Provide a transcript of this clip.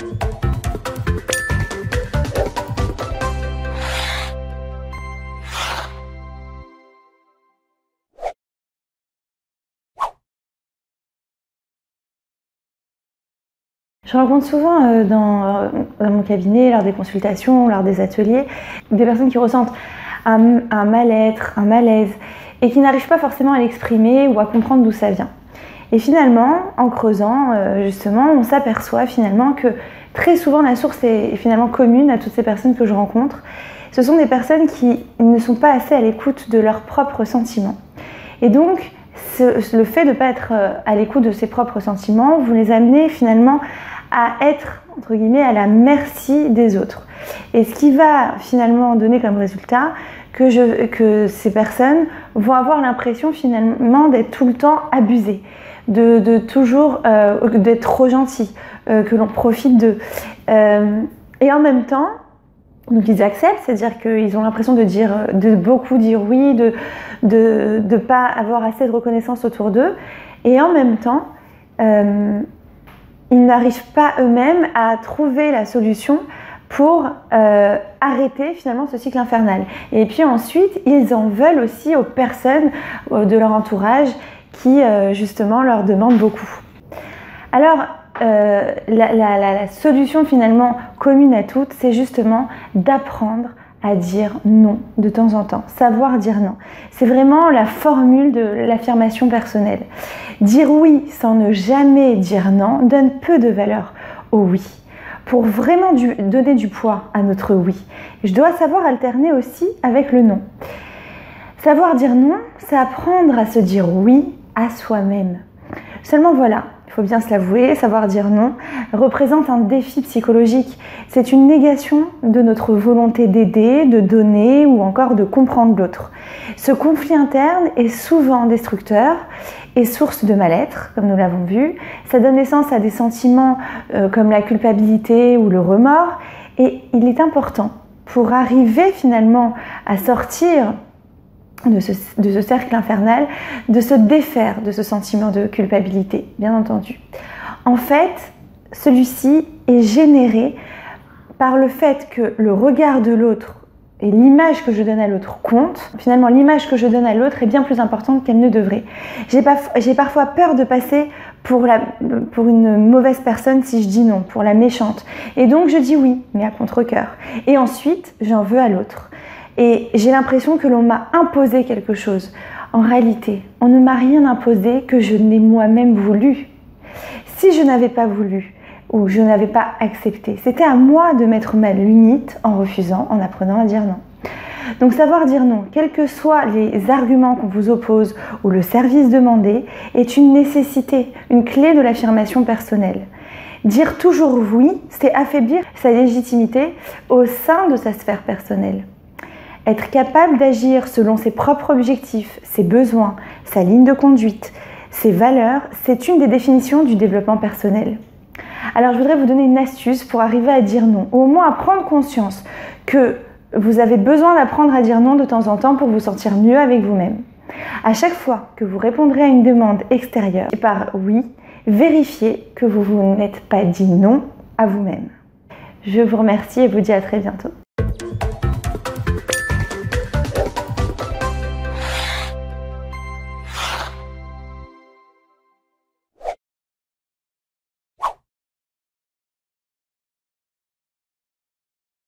Je rencontre souvent dans mon cabinet, lors des consultations, lors des ateliers, des personnes qui ressentent un mal-être, un malaise, et qui n'arrivent pas forcément à l'exprimer ou à comprendre d'où ça vient. Et finalement, en creusant, justement, on s'aperçoit finalement que très souvent la source est finalement commune à toutes ces personnes que je rencontre. Ce sont des personnes qui ne sont pas assez à l'écoute de leurs propres sentiments. Et donc, le fait de ne pas être à l'écoute de ses propres sentiments, vous les amenez finalement à être, entre guillemets, à la merci des autres. Et ce qui va finalement donner comme résultat que ces personnes vont avoir l'impression finalement d'être tout le temps abusées, d'être trop gentilles, que l'on profite d'eux. Et en même temps, donc ils acceptent, c'est-à-dire qu'ils ont l'impression de beaucoup dire oui, de ne pas avoir assez de reconnaissance autour d'eux. Et en même temps, ils n'arrivent pas eux-mêmes à trouver la solution pour arrêter finalement ce cycle infernal. Et puis ensuite, ils en veulent aussi aux personnes de leur entourage qui justement leur demandent beaucoup. Alors, la solution finalement commune à toutes, c'est justement d'apprendre à dire non de temps en temps, savoir dire non. C'est vraiment la formule de l'affirmation personnelle. Dire oui sans ne jamais dire non donne peu de valeur au oui. Pour vraiment donner du poids à notre oui, je dois savoir alterner aussi avec le non. Savoir dire non, c'est apprendre à se dire oui à soi-même. Seulement voilà, il faut bien se l'avouer, savoir dire non représente un défi psychologique. C'est une négation de notre volonté d'aider, de donner ou encore de comprendre l'autre. Ce conflit interne est souvent destructeur et source de mal-être, comme nous l'avons vu. Ça donne naissance à des sentiments comme la culpabilité ou le remords. Et il est important, pour arriver finalement à sortir de ce cercle infernal, de se défaire de ce sentiment de culpabilité, bien entendu. En fait, celui-ci est généré par le fait que le regard de l'autre et l'image que je donne à l'autre compte. Finalement, l'image que je donne à l'autre est bien plus importante qu'elle ne devrait. J'ai parfois peur de passer pour une mauvaise personne si je dis non, pour la méchante. Et donc je dis oui, mais à contre-cœur. Et ensuite, j'en veux à l'autre. Et j'ai l'impression que l'on m'a imposé quelque chose. En réalité, on ne m'a rien imposé que je n'ai moi-même voulu. Si je n'avais pas voulu, ou je n'avais pas accepté, c'était à moi de mettre ma limite en refusant, en apprenant à dire non. Donc savoir dire non, quels que soient les arguments qu'on vous oppose ou le service demandé, est une nécessité, une clé de l'affirmation personnelle. Dire toujours oui, c'est affaiblir sa légitimité au sein de sa sphère personnelle. Être capable d'agir selon ses propres objectifs, ses besoins, sa ligne de conduite, ses valeurs, c'est une des définitions du développement personnel. Alors je voudrais vous donner une astuce pour arriver à dire non, ou au moins à prendre conscience que vous avez besoin d'apprendre à dire non de temps en temps pour vous sentir mieux avec vous-même. À chaque fois que vous répondrez à une demande extérieure par oui, vérifiez que vous n'êtes pas dit non à vous-même. Je vous remercie et vous dis à très bientôt.